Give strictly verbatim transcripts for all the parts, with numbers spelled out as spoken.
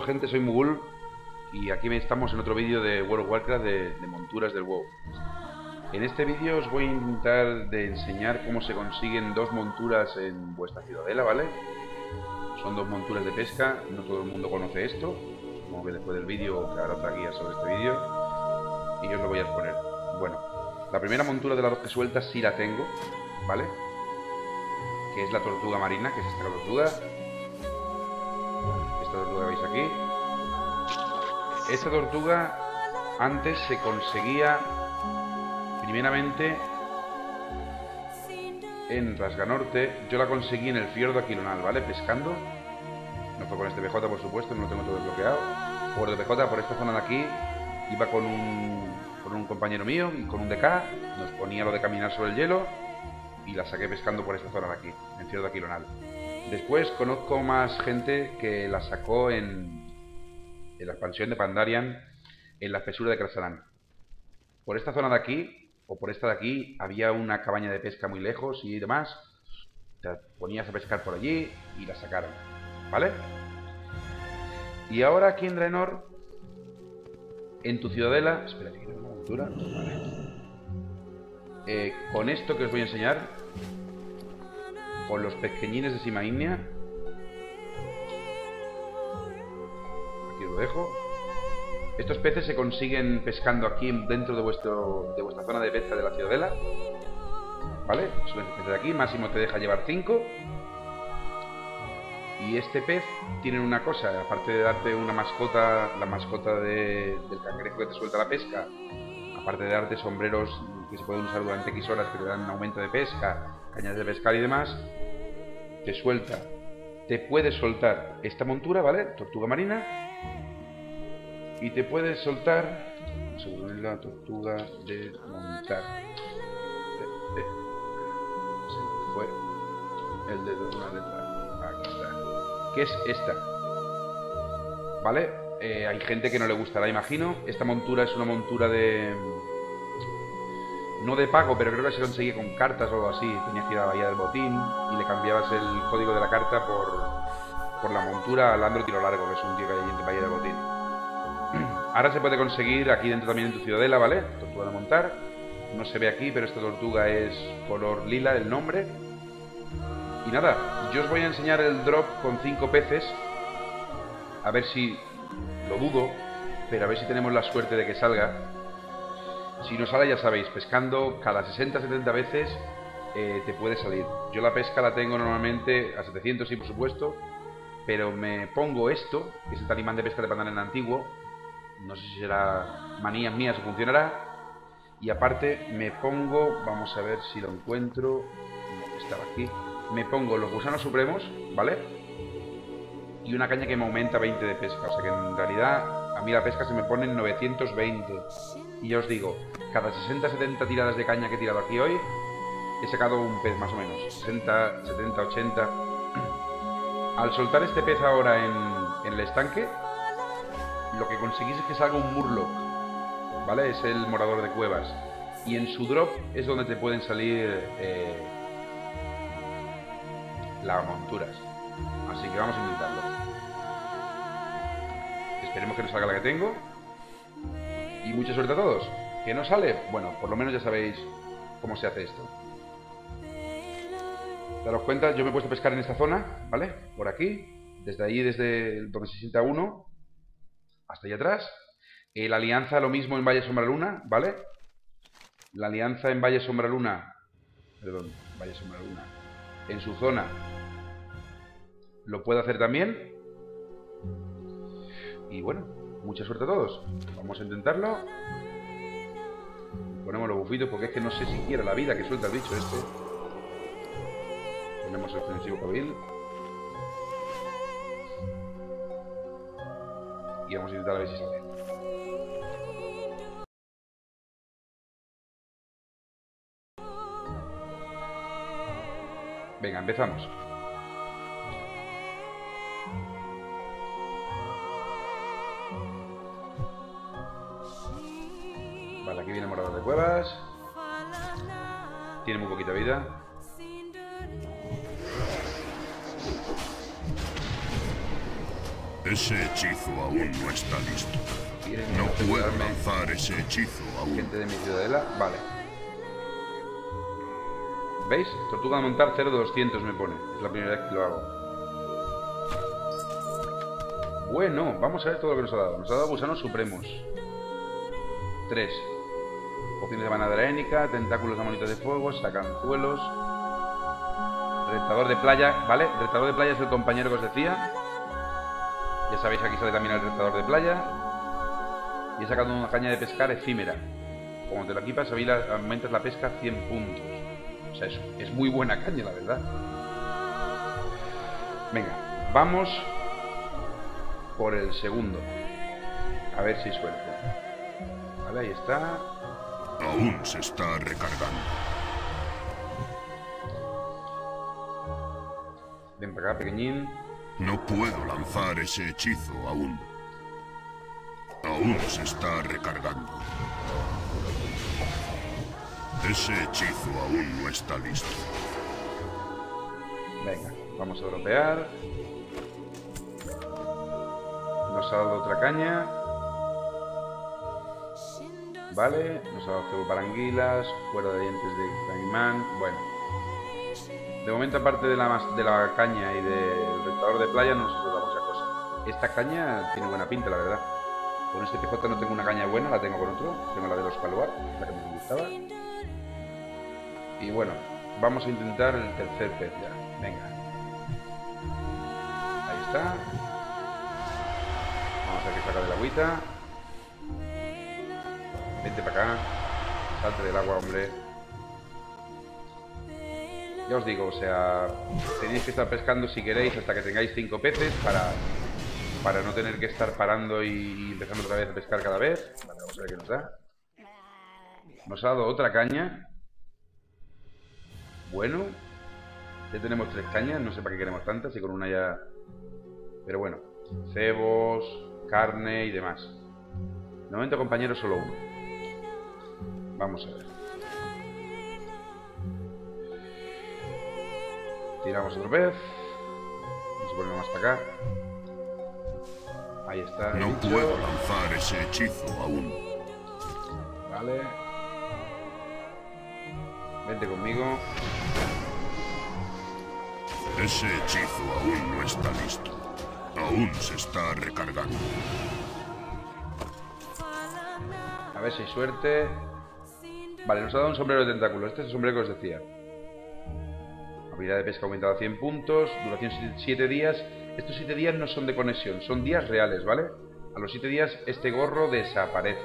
gente, soy Mugul y aquí estamos en otro vídeo de World of Warcraft de, de monturas del WoW. En este vídeo os voy a intentar de enseñar cómo se consiguen dos monturas en vuestra ciudadela, ¿vale? Son dos monturas de pesca, no todo el mundo conoce esto. Supongo que después del vídeo os dará otra guía sobre este vídeo y yo os lo voy a exponer. Bueno, la primera montura de las dos que sueltas sí la tengo, ¿vale? Que es la tortuga marina, que es esta tortuga. Esta tortuga que veis aquí. Esta tortuga antes se conseguía primeramente en Rasganorte. Yo la conseguí en el fiordo Aquilonal, ¿vale? Pescando. No fue con este P J, por supuesto, no lo tengo todo desbloqueado. Por el P J, por esta zona de aquí, iba con un, con un compañero mío y con un D K. Nos ponía lo de caminar sobre el hielo y la saqué pescando por esta zona de aquí, en fiordo Aquilonal. Después conozco más gente que la sacó en, en la expansión de Pandarian, en la espesura de Krasaran. Por esta zona de aquí, o por esta de aquí, había una cabaña de pesca muy lejos y demás. Te ponías a pescar por allí y la sacaron, ¿vale? Y ahora aquí en Draenor, en tu ciudadela... Espera, que quiero una montura. Vale. Eh, con esto que os voy a enseñar, con los pequeñines de Sima Ígnea, aquí os lo dejo. Estos peces se consiguen pescando aquí dentro de vuestro de vuestra zona de pesca de la ciudadela, ¿vale? Son estos peces de aquí, máximo te deja llevar cinco. Y este pez tiene una cosa, aparte de darte una mascota, la mascota de, del cangrejo que te suelta la pesca, aparte de darte sombreros que se pueden usar durante X horas que te dan aumento de pesca, cañas de pescar y demás, te suelta, te puede soltar esta montura, ¿vale? Tortuga marina. Y te puede soltar, vamos a poner la tortuga de montar. Eh, eh. Se me fue el dedo de una letra. Aquí está. ¿Qué es esta? ¿Vale? Eh, hay gente que no le gustará, imagino. Esta montura es una montura de... no de pago, pero creo que se conseguía con cartas o algo así. Tenías que ir a la Bahía del Botín y le cambiabas el código de la carta por, por la montura a Landro Tiro Largo, que es un tío que hay en la Bahía del Botín. Ahora se puede conseguir aquí dentro también en tu ciudadela, ¿vale? Tortuga de montar. No se ve aquí, pero esta tortuga es color lila, el nombre. Y nada, yo os voy a enseñar el drop con cinco peces. A ver si... lo dudo, pero a ver si tenemos la suerte de que salga. Si no sale, ya sabéis, pescando cada sesenta a setenta veces eh, te puede salir. Yo la pesca la tengo normalmente a setecientos, sí, por supuesto. Pero me pongo esto, que es el talismán de pesca de Pandarian antiguo. No sé si será manía mía o funcionará. Y aparte me pongo, vamos a ver si lo encuentro. No, estaba aquí. Me pongo los gusanos supremos, ¿vale? Y una caña que me aumenta veinte de pesca. O sea que en realidad a mí la pesca se me pone en novecientos veinte. Y ya os digo, cada sesenta a setenta tiradas de caña que he tirado aquí hoy, he sacado un pez más o menos. sesenta, setenta, ochenta. Al soltar este pez ahora en, en el estanque, lo que conseguís es que salga un Murloc, ¿vale? Es el morador de cuevas. Y en su drop es donde te pueden salir eh, las monturas. Así que vamos a intentarlo. Esperemos que nos salga la que tengo. Y mucha suerte a todos. ¿Que no sale? Bueno, por lo menos ya sabéis cómo se hace esto. Daros cuenta, yo me he puesto a pescar en esta zona, ¿vale? Por aquí, desde ahí, desde donde se sienta uno, hasta allá atrás. Eh, la alianza, lo mismo en Valle Sombra Luna, ¿vale? La alianza en Valle Sombra Luna, perdón, Valle Sombra Luna, en su zona, lo puede hacer también. Y bueno, mucha suerte a todos. Vamos a intentarlo. Ponemos los bufitos porque es que no sé siquiera la vida que suelta el bicho este. Ponemos el ofensivo cabil. Y vamos a intentar a ver si sale. Venga, empezamos. Vale, aquí viene morador de cuevas. Tiene muy poquita vida. Ese hechizo aún no está listo. No puedo lanzar ese hechizo aún. Gente de mi ciudadela, vale. ¿Veis? Tortuga de montar cero doscientos me pone. Es la primera vez que lo hago. Bueno, vamos a ver todo lo que nos ha dado. Nos ha dado gusanos supremos. Tres. Pociones de manadera énica, tentáculos de amonitas de fuego, sacanzuelos. Retador de playa, ¿vale? Retador de playa es el compañero que os decía. Ya sabéis que aquí sale también el retador de playa. Y he sacado una caña de pescar efímera. Como te la equipas, aumentas la pesca cien puntos. O sea, es, es muy buena caña, la verdad. Venga, vamos por el segundo. A ver si hay suerte. Vale, ahí está. Aún se está recargando. Ven para acá, pequeñín. No puedo lanzar ese hechizo aún. Aún se está recargando. Ese hechizo aún no está listo. Venga, vamos a dropear. Nos ha dado otra caña. Vale, nos ha dado cebo para anguilas, fuera de dientes de caimán. Bueno, de momento, aparte de la, de la caña y del retador de playa, no nos ha dado mucha cosa. Esta caña tiene buena pinta, la verdad. Con este P J no tengo una caña buena, la tengo con otro. Tengo la de los Paluar, la que me gustaba. Y bueno, vamos a intentar el tercer pez ya. Venga. Ahí está. Vamos a ver qué saca de la agüita. Vente para acá. Salte del agua, hombre. Ya os digo, o sea, tenéis que estar pescando si queréis hasta que tengáis cinco peces para, para no tener que estar parando y empezando otra vez a pescar cada vez. Vale, vamos a ver qué nos da. Nos ha dado otra caña. Bueno, ya tenemos tres cañas, no sé para qué queremos tantas y con una ya... Pero bueno, cebos, carne y demás. De momento, compañero, solo uno. Vamos a ver. Tiramos otra vez. Vamos a ponerlo más para acá. Ahí está. No puedo lanzar ese hechizo aún. Vale. Vente conmigo. Ese hechizo aún no está listo. Aún se está recargando. A ver si hay suerte. Vale, nos ha dado un sombrero de tentáculos. Este es el sombrero que os decía. Habilidad de pesca aumentada a cien puntos. Duración siete días. Estos siete días no son de conexión, son días reales, ¿vale? A los siete días este gorro desaparece.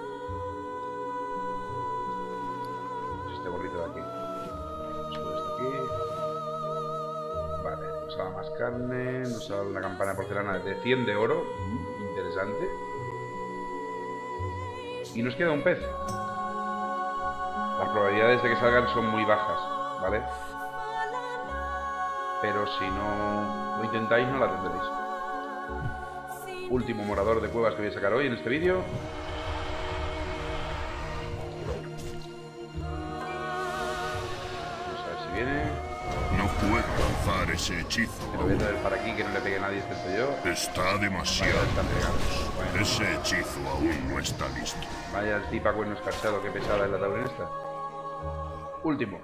Este gorrito de aquí. Sube esto aquí. Vale, nos ha dado más carne. Nos ha dado una campana de porcelana de cien de oro. Interesante. Y nos queda un pez. Las probabilidades de que salgan son muy bajas, ¿vale? Pero si no lo intentáis, no la tendréis. Último morador de cuevas que voy a sacar hoy en este vídeo. Vamos a ver si viene. No puedo lanzar ese hechizo. Me lo voy a traer para aquí, que no le pegue a nadie, excepto yo. Está demasiado Vaya, están pegados. Bueno. Ese hechizo aún no está listo. Vaya el tipa cuerno escarchado, qué pesada es la taurina esta. Último.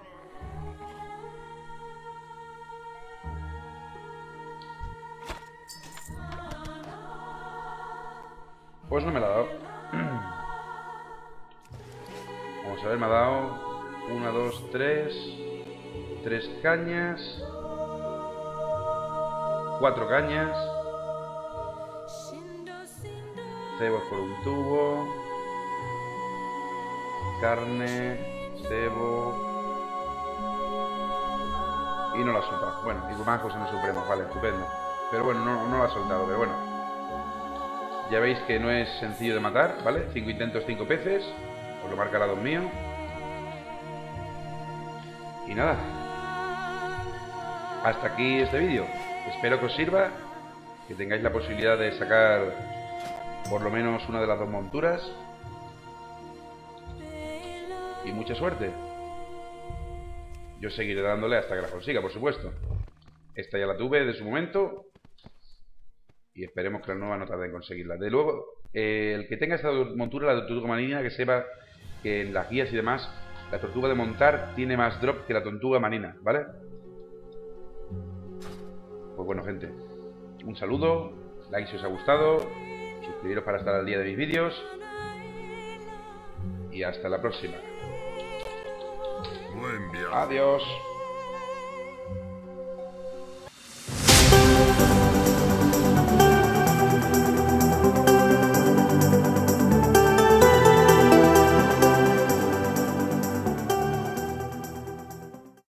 Pues no me la ha dado. Vamos a ver, me ha dado una, dos, tres. Tres cañas. Cuatro cañas. Cebos por un tubo. Carne. Cebo. Y no la ha soltado. Bueno, y más cosas no supremos, vale, estupendo. Pero bueno, no, no la ha soltado, pero bueno. Ya veis que no es sencillo de matar, ¿vale? Cinco intentos, cinco peces. Os lo marca el lado mío. Y nada. Hasta aquí este vídeo. Espero que os sirva. Que tengáis la posibilidad de sacar por lo menos una de las dos monturas. Y mucha suerte. Yo seguiré dándole hasta que la consiga, por supuesto. Esta ya la tuve de su momento. Y esperemos que la nueva no tarde en conseguirla. De luego, eh, el que tenga esta montura, la tortuga marina, que sepa que en las guías y demás, la tortuga de montar tiene más drop que la tortuga marina, ¿vale? Pues bueno, gente, un saludo, like si os ha gustado, suscribiros para estar al día de mis vídeos y hasta la próxima. Buen viaje. Adiós.